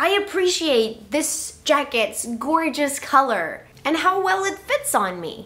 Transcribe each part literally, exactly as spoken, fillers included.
I appreciate this jacket's gorgeous color and how well it fits on me.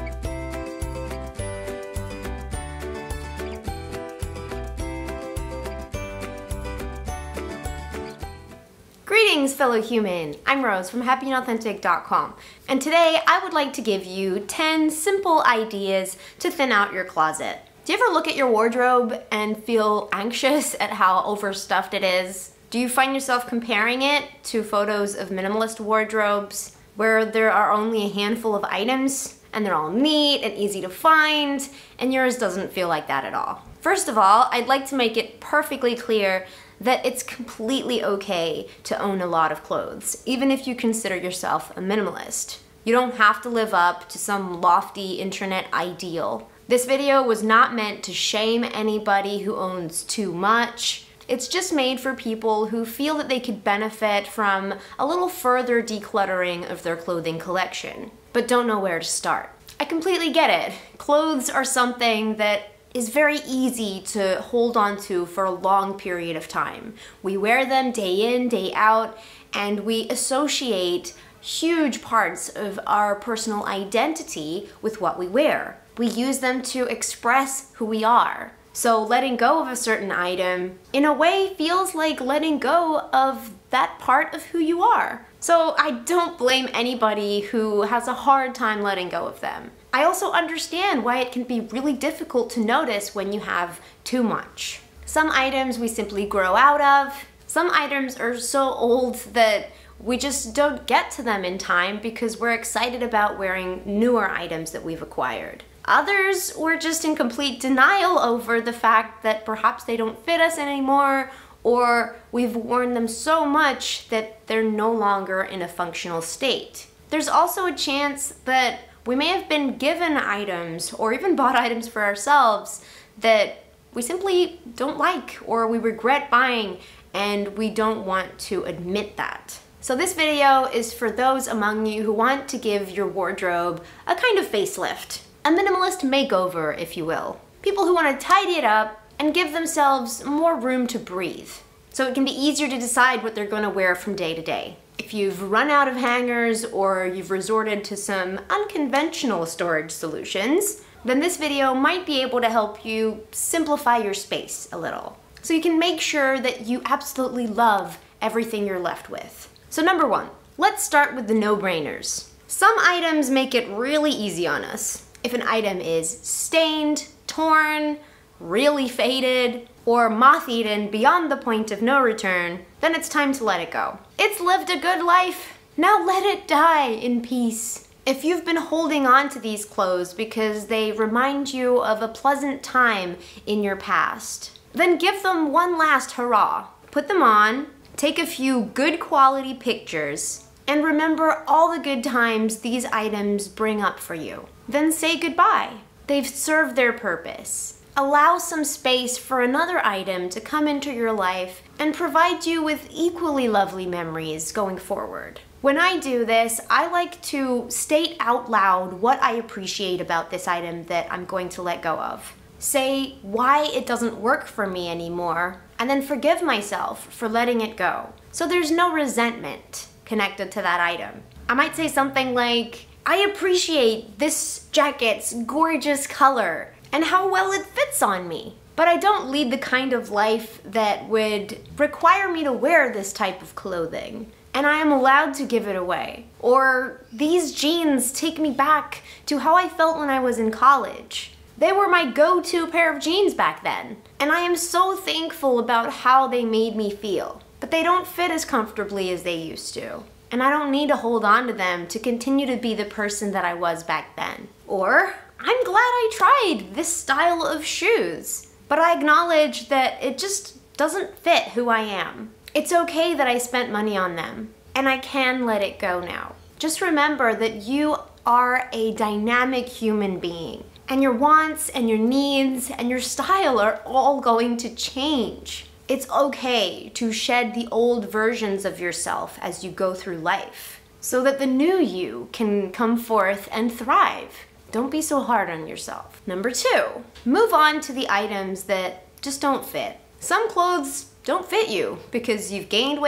Greetings, fellow human. I'm Rose from happy and authentic dot com, and today I would like to give you ten simple ideas to thin out your closet. Do you ever look at your wardrobe and feel anxious at how overstuffed it is? Do you find yourself comparing it to photos of minimalist wardrobes where there are only a handful of items and they're all neat and easy to find, and yours doesn't feel like that at all? First of all, I'd like to make it perfectly clear that it's completely okay to own a lot of clothes, even if you consider yourself a minimalist. You don't have to live up to some lofty internet ideal. This video was not meant to shame anybody who owns too much. It's just made for people who feel that they could benefit from a little further decluttering of their clothing collection, but don't know where to start. I completely get it. Clothes are something that is very easy to hold on to for a long period of time. We wear them day in, day out, and we associate huge parts of our personal identity with what we wear. We use them to express who we are. So letting go of a certain item, in a way, feels like letting go of that part of who you are. So I don't blame anybody who has a hard time letting go of them. I also understand why it can be really difficult to notice when you have too much. Some items we simply grow out of. Some items are so old that we just don't get to them in time because we're excited about wearing newer items that we've acquired. Others, we're just in complete denial over the fact that perhaps they don't fit us anymore, or we've worn them so much that they're no longer in a functional state. There's also a chance that we may have been given items or even bought items for ourselves that we simply don't like or we regret buying, and we don't want to admit that. So this video is for those among you who want to give your wardrobe a kind of facelift. A minimalist makeover, if you will. People who want to tidy it up and give themselves more room to breathe, so it can be easier to decide what they're going to wear from day to day. If you've run out of hangers or you've resorted to some unconventional storage solutions, then this video might be able to help you simplify your space a little, so you can make sure that you absolutely love everything you're left with. So number one, let's start with the no-brainers. Some items make it really easy on us. If an item is stained, torn, really faded, or moth-eaten beyond the point of no return, then it's time to let it go. It's lived a good life. Now let it die in peace. If you've been holding on to these clothes because they remind you of a pleasant time in your past, then give them one last hurrah. Put them on, take a few good quality pictures, and remember all the good times these items bring up for you. Then say goodbye. They've served their purpose. Allow some space for another item to come into your life and provide you with equally lovely memories going forward. When I do this, I like to state out loud what I appreciate about this item that I'm going to let go of. Say why it doesn't work for me anymore, and then forgive myself for letting it go. So there's no resentment connected to that item. I might say something like, I appreciate this jacket's gorgeous color and how well it fits on me, but I don't lead the kind of life that would require me to wear this type of clothing, and I am allowed to give it away. Or these jeans take me back to how I felt when I was in college. They were my go-to pair of jeans back then, and I am so thankful about how they made me feel, but they don't fit as comfortably as they used to. And I don't need to hold on to them to continue to be the person that I was back then. Or, I'm glad I tried this style of shoes, but I acknowledge that it just doesn't fit who I am. It's okay that I spent money on them, and I can let it go now. Just remember that you are a dynamic human being, and your wants and your needs and your style are all going to change. It's okay to shed the old versions of yourself as you go through life, so that the new you can come forth and thrive. Don't be so hard on yourself. Number two, move on to the items that just don't fit. Some clothes don't fit you because you've gained weight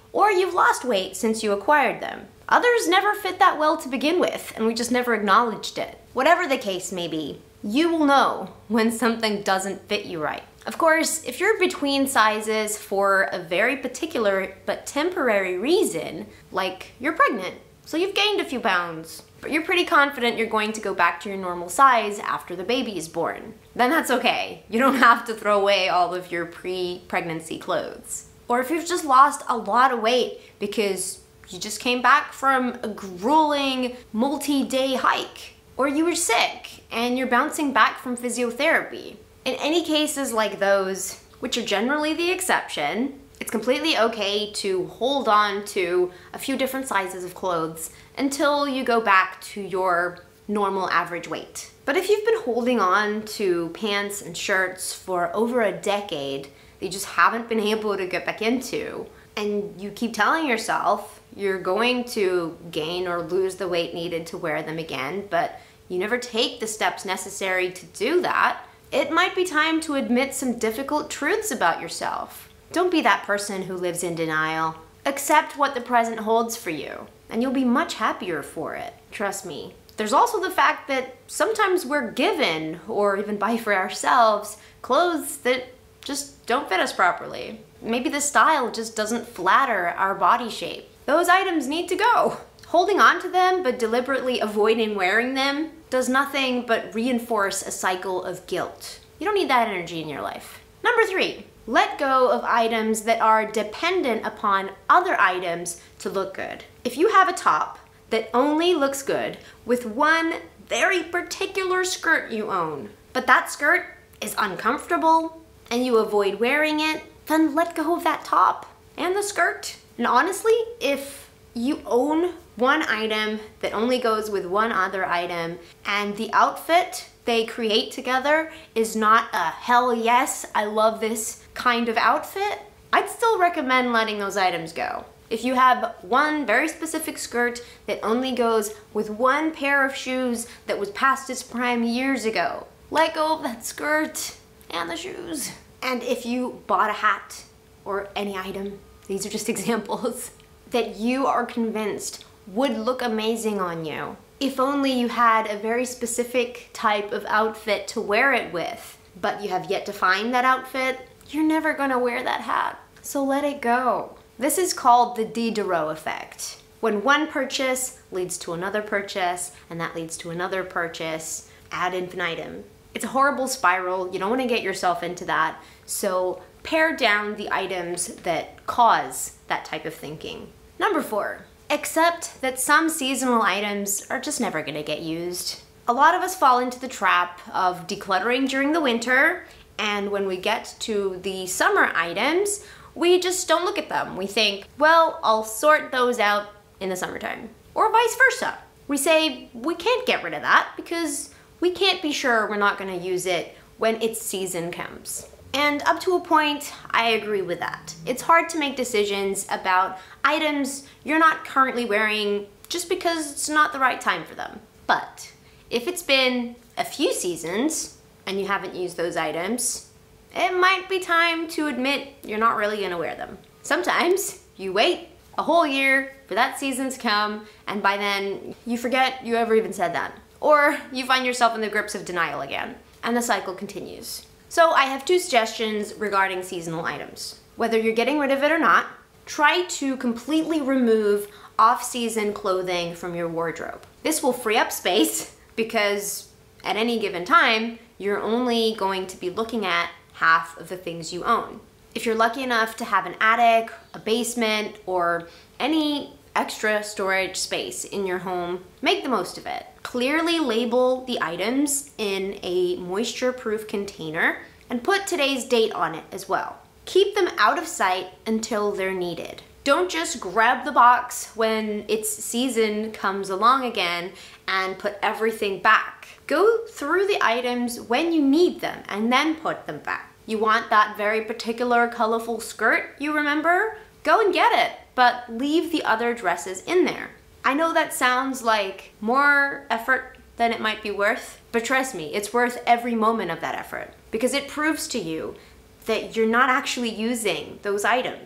or you've lost weight since you acquired them. Others never fit that well to begin with, and we just never acknowledged it. Whatever the case may be, you will know when something doesn't fit you right. Of course, if you're between sizes for a very particular but temporary reason, like you're pregnant, so you've gained a few pounds, but you're pretty confident you're going to go back to your normal size after the baby is born, then that's okay. You don't have to throw away all of your pre-pregnancy clothes. Or if you've just lost a lot of weight because you just came back from a grueling multi-day hike, or you were sick and you're bouncing back from physiotherapy. In any cases like those, which are generally the exception, it's completely okay to hold on to a few different sizes of clothes until you go back to your normal average weight. But if you've been holding on to pants and shirts for over a decade that you just haven't been able to get back into, and you keep telling yourself you're going to gain or lose the weight needed to wear them again, but you never take the steps necessary to do that, it might be time to admit some difficult truths about yourself. Don't be that person who lives in denial. Accept what the present holds for you, and you'll be much happier for it. Trust me. There's also the fact that sometimes we're given, or even buy for ourselves, clothes that just don't fit us properly. Maybe the style just doesn't flatter our body shape. Those items need to go. Holding on to them but deliberately avoiding wearing them does nothing but reinforce a cycle of guilt. You don't need that energy in your life. Number three, let go of items that are dependent upon other items to look good. If you have a top that only looks good with one very particular skirt you own, but that skirt is uncomfortable and you avoid wearing it, then let go of that top and the skirt. And honestly, if you own one item that only goes with one other item and the outfit they create together is not a hell yes, I love this kind of outfit, I'd still recommend letting those items go. If you have one very specific skirt that only goes with one pair of shoes that was past its prime years ago, let go of that skirt and the shoes. And if you bought a hat or any item, these are just examples, that you are convinced would look amazing on you, if only you had a very specific type of outfit to wear it with, but you have yet to find that outfit, you're never gonna wear that hat. So let it go. This is called the Diderot effect. When one purchase leads to another purchase, and that leads to another purchase, ad infinitum. It's a horrible spiral. You don't want to get yourself into that. So pare down the items that cause that type of thinking. Number four, accept that some seasonal items are just never gonna get used. A lot of us fall into the trap of decluttering during the winter, and when we get to the summer items, we just don't look at them. We think, well, I'll sort those out in the summertime, or vice versa. We say, we can't get rid of that because we can't be sure we're not gonna use it when its season comes. And up to a point, I agree with that. It's hard to make decisions about items you're not currently wearing just because it's not the right time for them. But if it's been a few seasons and you haven't used those items, it might be time to admit you're not really gonna wear them. Sometimes you wait a whole year for that season to come, and by then you forget you ever even said that. Or you find yourself in the grips of denial again, and the cycle continues. So I have two suggestions regarding seasonal items. Whether you're getting rid of it or not, try to completely remove off-season clothing from your wardrobe. This will free up space because at any given time, you're only going to be looking at half of the things you own. If you're lucky enough to have an attic, a basement, or any extra storage space in your home, make the most of it. Clearly label the items in a moisture-proof container and put today's date on it as well. Keep them out of sight until they're needed. Don't just grab the box when its season comes along again and put everything back. Go through the items when you need them and then put them back. You want that very particular colorful skirt you remember? Go and get it, but leave the other dresses in there. I know that sounds like more effort than it might be worth, but trust me, it's worth every moment of that effort because it proves to you that you're not actually using those items.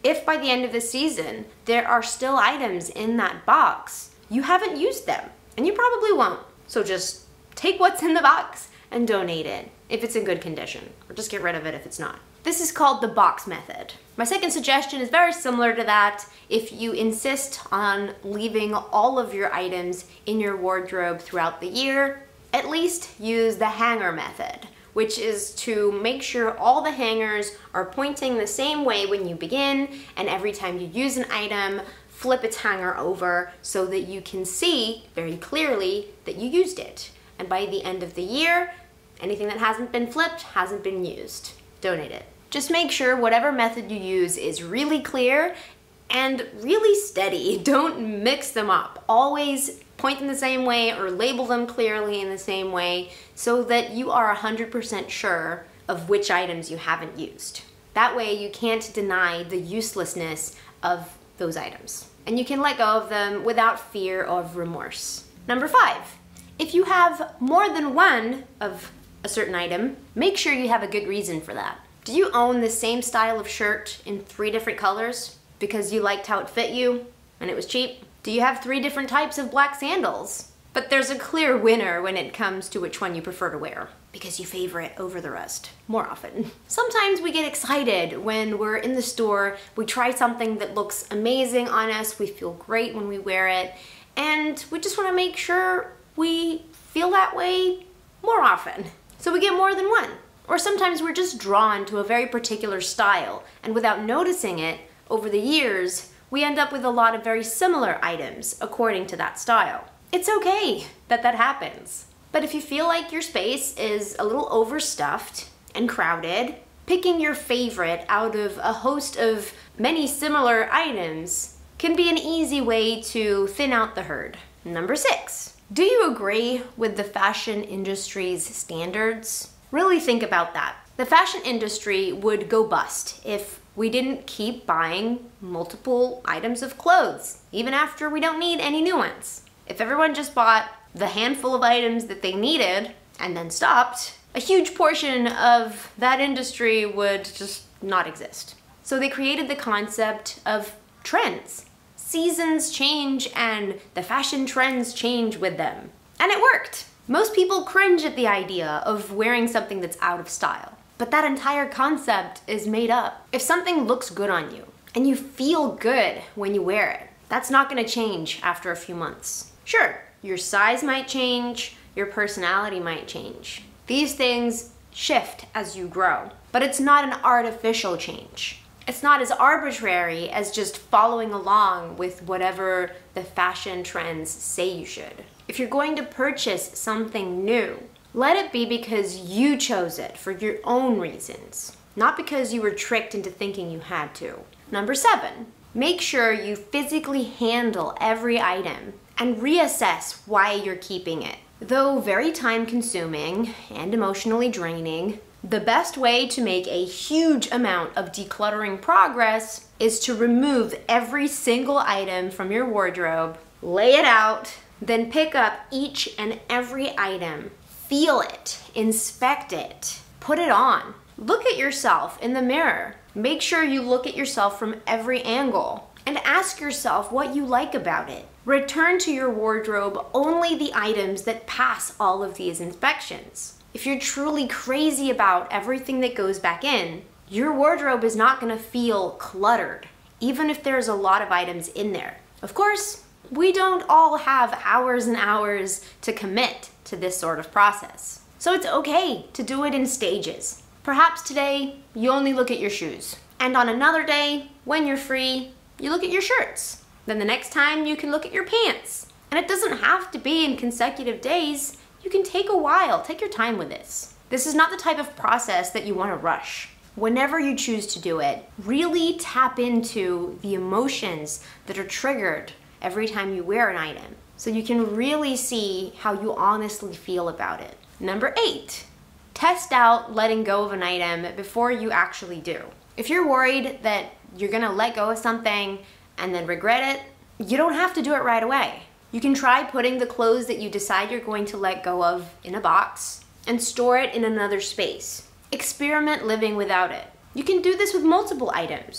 If by the end of the season, there are still items in that box, you haven't used them, and you probably won't. So just take what's in the box and donate it if it's in good condition, or just get rid of it if it's not. This is called the box method. My second suggestion is very similar to that. If you insist on leaving all of your items in your wardrobe throughout the year, at least use the hanger method, which is to make sure all the hangers are pointing the same way when you begin, and every time you use an item, flip its hanger over so that you can see very clearly that you used it. And by the end of the year, anything that hasn't been flipped hasn't been used. Donate it. Just make sure whatever method you use is really clear and really steady. Don't mix them up. Always point them the same way or label them clearly in the same way so that you are one hundred percent sure of which items you haven't used. That way you can't deny the uselessness of those items, and you can let go of them without fear of remorse. Number five, if you have more than one of a certain item, make sure you have a good reason for that. Do you own the same style of shirt in three different colors because you liked how it fit you and it was cheap? Do you have three different types of black sandals? But there's a clear winner when it comes to which one you prefer to wear because you favor it over the rest more often. Sometimes we get excited when we're in the store, we try something that looks amazing on us, we feel great when we wear it, and we just want to make sure we feel that way more often. So we get more than one. Or sometimes we're just drawn to a very particular style, and without noticing it, over the years, we end up with a lot of very similar items according to that style. It's okay that that happens. But if you feel like your space is a little overstuffed and crowded, picking your favorite out of a host of many similar items can be an easy way to thin out the herd. Number six, do you agree with the fashion industry's standards? Really think about that. The fashion industry would go bust if we didn't keep buying multiple items of clothes, even after we don't need any new ones. If everyone just bought the handful of items that they needed and then stopped, a huge portion of that industry would just not exist. So they created the concept of trends. Seasons change and the fashion trends change with them. And it worked. Most people cringe at the idea of wearing something that's out of style. But that entire concept is made up. If something looks good on you and you feel good when you wear it, that's not gonna change after a few months. Sure, your size might change, your personality might change. These things shift as you grow, but it's not an artificial change. It's not as arbitrary as just following along with whatever the fashion trends say you should. If you're going to purchase something new, let it be because you chose it for your own reasons, not because you were tricked into thinking you had to. Number seven, make sure you physically handle every item and reassess why you're keeping it. Though very time-consuming and emotionally draining, the best way to make a huge amount of decluttering progress is to remove every single item from your wardrobe, lay it out, then pick up each and every item. Feel it, inspect it, put it on. Look at yourself in the mirror. Make sure you look at yourself from every angle and ask yourself what you like about it. Return to your wardrobe only the items that pass all of these inspections. If you're truly crazy about everything that goes back in, your wardrobe is not gonna feel cluttered, even if there's a lot of items in there. Of course, we don't all have hours and hours to commit to this sort of process. So it's okay to do it in stages. Perhaps today, you only look at your shoes. And on another day, when you're free, you look at your shirts. Then the next time you can look at your pants. And it doesn't have to be in consecutive days. You can take a while, take your time with this. This is not the type of process that you want to rush. Whenever you choose to do it, really tap into the emotions that are triggered every time you wear an item, so you can really see how you honestly feel about it. Number eight, test out letting go of an item before you actually do. If you're worried that you're gonna let go of something and then regret it, you don't have to do it right away. You can try putting the clothes that you decide you're going to let go of in a box and store it in another space. Experiment living without it. You can do this with multiple items.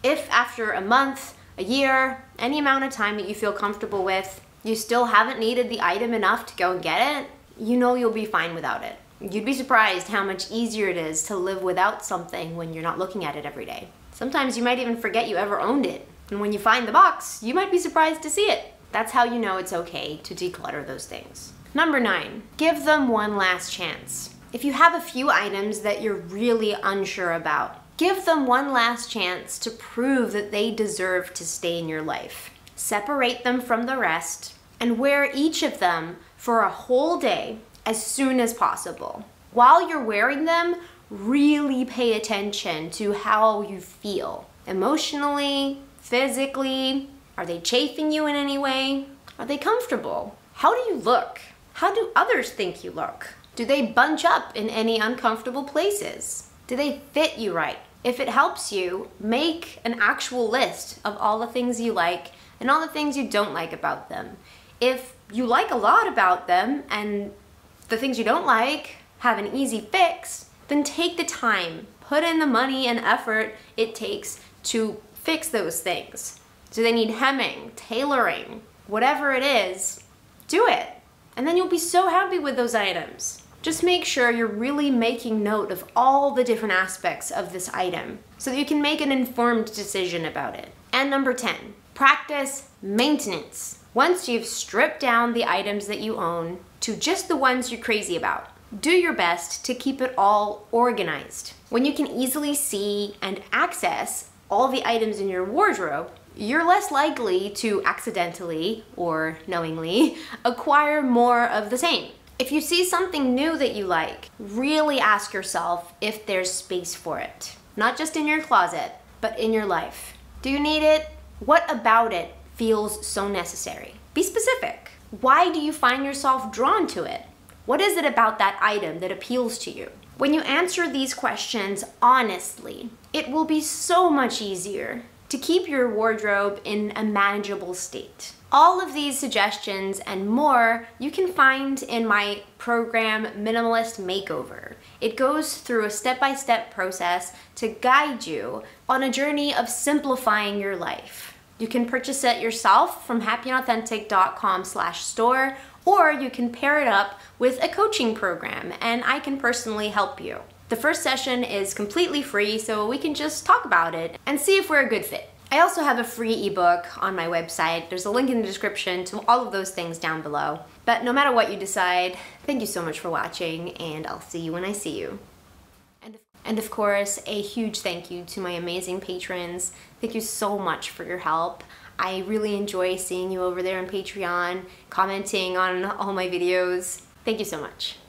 If after a month, a year, any amount of time that you feel comfortable with, you still haven't needed the item enough to go and get it, you know you'll be fine without it. You'd be surprised how much easier it is to live without something when you're not looking at it every day. Sometimes you might even forget you ever owned it. And when you find the box, you might be surprised to see it. That's how you know it's okay to declutter those things. Number nine, give them one last chance. If you have a few items that you're really unsure about, give them one last chance to prove that they deserve to stay in your life. Separate them from the rest and wear each of them for a whole day as soon as possible. While you're wearing them, really pay attention to how you feel. Emotionally, physically, are they chafing you in any way? Are they comfortable? How do you look? How do others think you look? Do they bunch up in any uncomfortable places? Do they fit you right? If it helps you, make an actual list of all the things you like and all the things you don't like about them. If you like a lot about them and the things you don't like have an easy fix, then take the time, put in the money and effort it takes to fix those things. Do they need hemming, tailoring, whatever it is, do it. And then you'll be so happy with those items. Just make sure you're really making note of all the different aspects of this item so that you can make an informed decision about it. And number ten, practice maintenance. Once you've stripped down the items that you own to just the ones you're crazy about, do your best to keep it all organized. When you can easily see and access all the items in your wardrobe, you're less likely to accidentally or knowingly acquire more of the same. If you see something new that you like, really ask yourself if there's space for it. Not just in your closet, but in your life. Do you need it? What about it feels so necessary? Be specific. Why do you find yourself drawn to it? What is it about that item that appeals to you? When you answer these questions honestly, it will be so much easier to keep your wardrobe in a manageable state. All of these suggestions and more you can find in my program, Minimalist Makeover. It goes through a step-by-step process to guide you on a journey of simplifying your life. You can purchase it yourself from happy and authentic dot com slash store, or you can pair it up with a coaching program and I can personally help you. The first session is completely free, so we can just talk about it and see if we're a good fit. I also have a free ebook on my website. There's a link in the description to all of those things down below. But no matter what you decide, thank you so much for watching, and I'll see you when I see you. And of, and of course, a huge thank you to my amazing patrons. Thank you so much for your help. I really enjoy seeing you over there on Patreon, commenting on all my videos. Thank you so much.